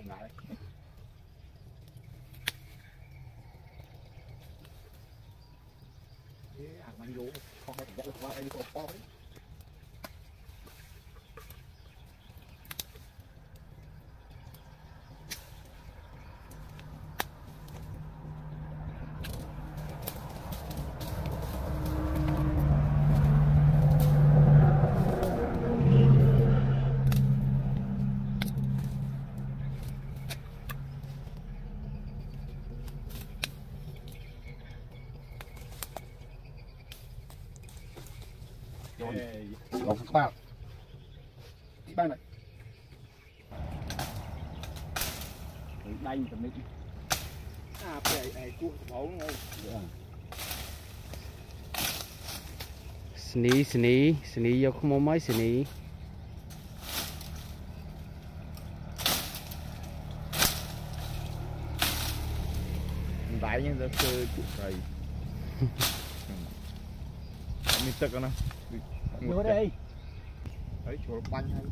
lại mang vô không phải chắc là qua đây có đấy. Đóng các bạn. Các bạn này. Đánh tầm này. Ai cuốc bấu ngay. Sní vô không có mấy sní. Đáy nhưng nó chơi trụ cây. Mình tức nó. Vô đây. Đấy chỗ banh hay.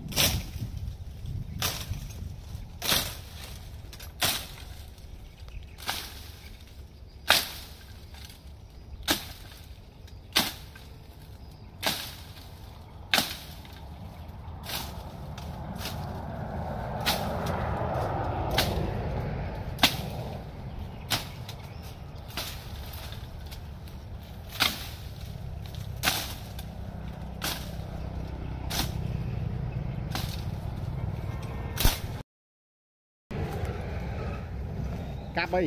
Cáp đi.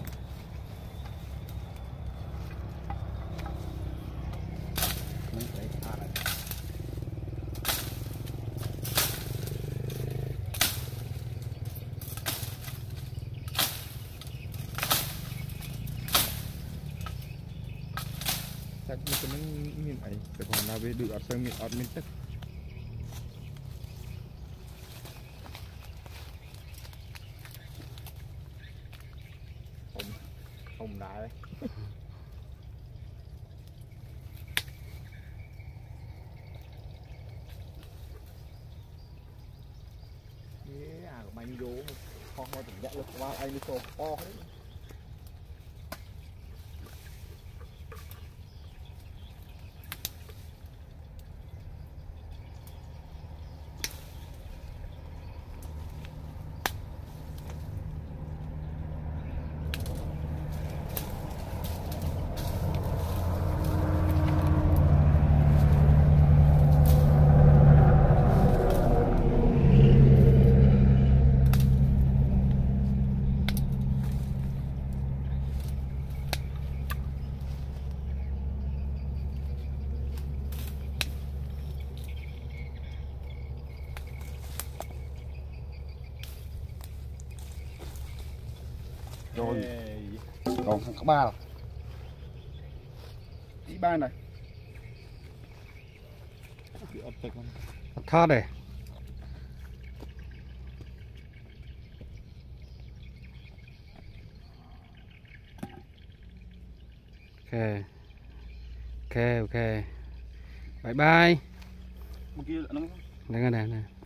Chắc mình miền ấy,แต่ก่อนเราไปดูออดเซิงมีออดมินตึกkhông đá đấy. Bánh vô không có tình trạng lực qua anh đi sổ to đấy. Rồi. Còn các ba. Đi ba này. Thoát đây. Ok. Bye bye. Một kia nữa. Đây này.